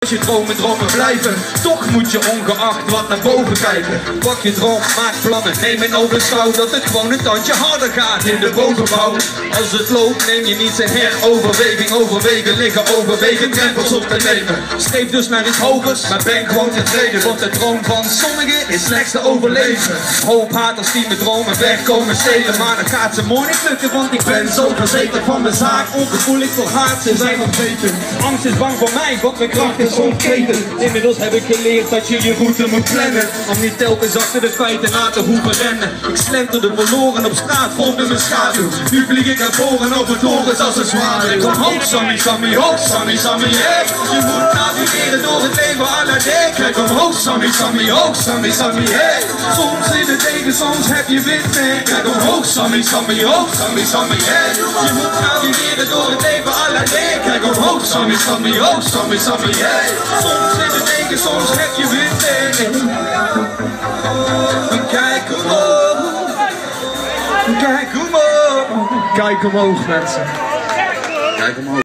Als je dromen blijven, toch moet je ongeacht wat naar boven kijken. Pak je droom, maak plannen, neem in overschouw dat het gewoon een tandje harder gaat in de bovenbouw. Als het loopt, neem je niet zijn heroverweging, overwegen, liggen overwegen, drempels op te nemen. Streef dus naar iets hogers, maar ben gewoon tevreden, want de droom van sommigen is slechts te overleven. Hoop haters die met dromen wegkomen stelen, maar dat gaat ze mooi niet lukken, want ik ben zo verzekerd van mijn zaak. Ongevoelig voor haat, ze zijn onwetend. Angst is bang voor mij, want mijn kracht is ontketen. Inmiddels heb ik geleerd dat je je route moet plannen, om niet telkens achter de feiten na te hoeven rennen. Ik slenterde verloren op straat, volgde mijn schaduw. Nu vlieg ik naar voren over torens als een zwaard. Ik kom hoog, Sammy, Sammy, hoog, Sammy, Sammy, hey. Je moet navigeren door het leven à la D. Kijk omhoog, Sammy, Sammy, hoog, Sammy, Sammy, hey. Soms in het tegen, soms heb je wind mee. Kijk omhoog, Sammy, Sammy, hoog, Sammy, Sammy, hey. Je moet navigeren door het leven à la D. Kijk omhoog, Sammy, Sammy, hoog, Sammy, Sammy, hey. Soms in het tegen, soms heb je wind mee. Kijk omhoog. Kijk omhoog. Kijk omhoog, mensen. Kijk omhoog.